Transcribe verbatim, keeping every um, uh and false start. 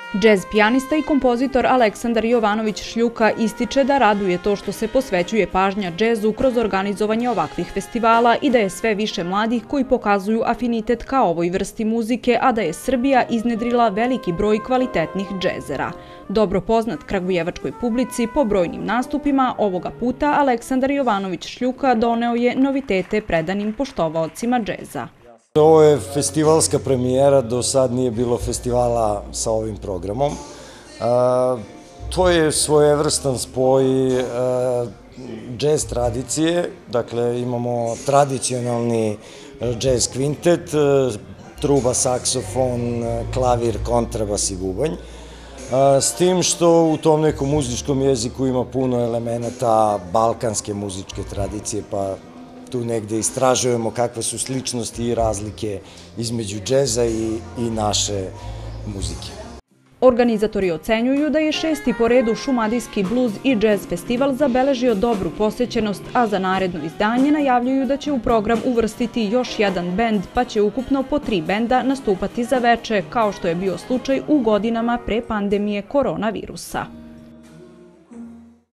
Džez pijanista i kompozitor Aleksandar Jovanović Šljuka ističe da raduje to što se posvećuje pažnja džezu kroz organizovanje ovakvih festivala i da je sve više mladih koji pokazuju afinitet ka ovoj vrsti muzike, a da je Srbija iznedrila veliki broj kvalitetnih džezera. Dobro poznat kragujevačkoj publici po brojnim nastupima, ovoga puta Aleksandar Jovanović Šljuka doneo je novitete predanim poštovaocima džeza. Ovo je festivalska premijera, do sad nije bilo festivala sa ovim programom. To je svojevrstan spoj džez tradicije, dakle imamo tradicionalni džez kvintet, truba, saksofon, klavir, kontrabas i bubanj. S tim što u tom nekom muzičkom jeziku ima puno elemenata balkanske muzičke tradicije, pa tu negde istražujemo kakve su sličnosti i razlike između džeza i naše muzike. Organizatori ocenjuju da je šesti po redu šumadijski bluz i džez festival zabeležio dobru posećenost, a za naredno izdanje najavljuju da će u program uvrstiti još jedan bend, pa će ukupno po tri benda nastupati za veče, kao što je bio slučaj u godinama pre pandemije koronavirusa.